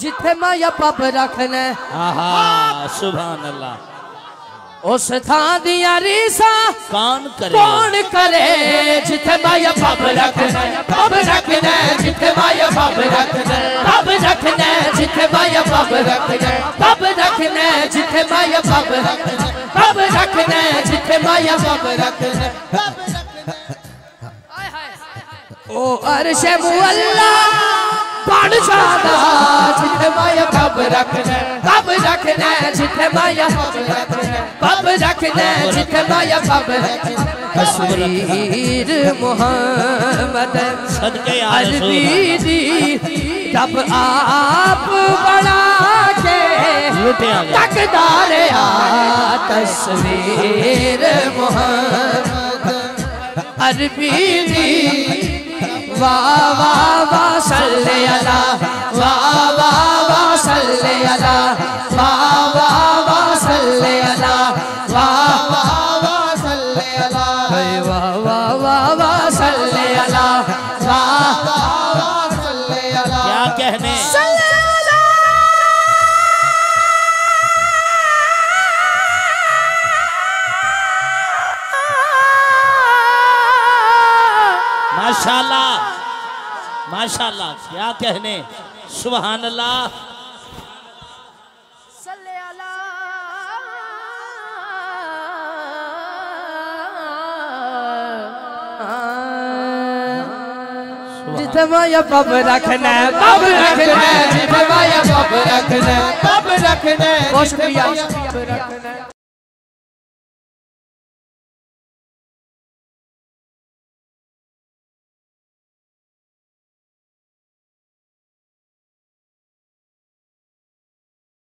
जिथे माया पब रखना। सुभान अल्लाह। उस थां दियां रीसा कौन करे? कौन करे? जिथे माया पब रखना, पब रखना जिथे माया पब रखना, पब रखना जिथे माया पब रखना, पब रखना जिथे माया पब रखना, पब रखना जिथे माया पब रखना। ओ अर्श मुअल्ला बन जादा जिथे माया पब रखना, पब रखना जिथे माया पब रखना, पब रखना जिथे माया पब रखना। तस्वीर मोहम्मद अरबी दी जब आप बना के तकदार आ। तस्वीर मोहम्मद अरबी दी वाह वाह वाह सल्ले अला, वाह वाह वाह सल्ले अला, वाह वाह वाह सल्ले अला, वाह वाह वाह सल्ले अला, वाह वाह वाह वाह सल्ले अला, वाह वाह वाह सल्ले अला। क्या कहने? माशाल्लाह माशाल्लाह, क्या कहने। सुभान अल्लाह। सल्ले अला जिथे माया पब रखना, पब रखना जिथे माया पब रखना, पब रखना।